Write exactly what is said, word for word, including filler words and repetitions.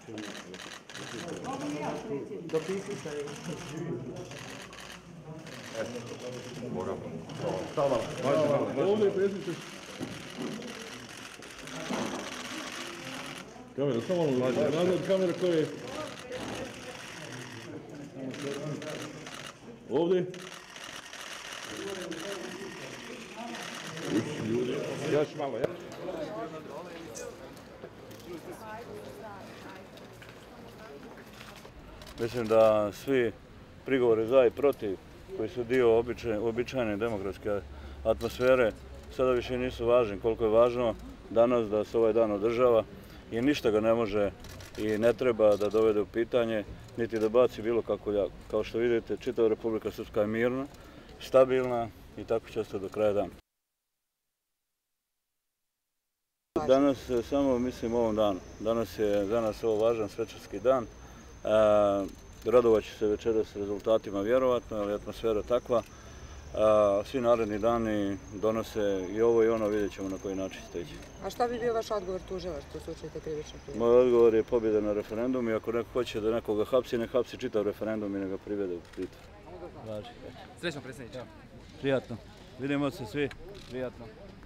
Ovdje predsjedniče. Kamera, samo malo nazad, nazad kamera koja je... Ovdje. Još malo, ja? Mislim da svi prigovori za i protiv koji su dio običajne demokratske atmosfere sada više nisu važni. Koliko je važno danas da se ovaj dan održava i ništa ga ne može i ne treba da dovede u pitanje niti da baci bilo kako ljagu. Kao što vidite, čitava Republika Srpska je mirna, stabilna i tako će ostati do kraja dana. Danas samo mislim o ovom danu. Danas je za nas ovo važan svečarski dan. Radovat će se večeras rezultatima vjerovatno, ali atmosfera takva. Svi naredni dani donose i ovo i ono, vidjet ćemo na koji način će ići. A šta bi bio vaš odgovor tužilaštvu u slučaju te krivične prijave? Moj odgovor je pobjeda na referendum i ako neko hoće da nekoga hapsi, ne hapsi čitav referendum i ne ga privede u pritvor. Srećno predsjedniče. Prijatno. Vidimo se svi. Prijatno.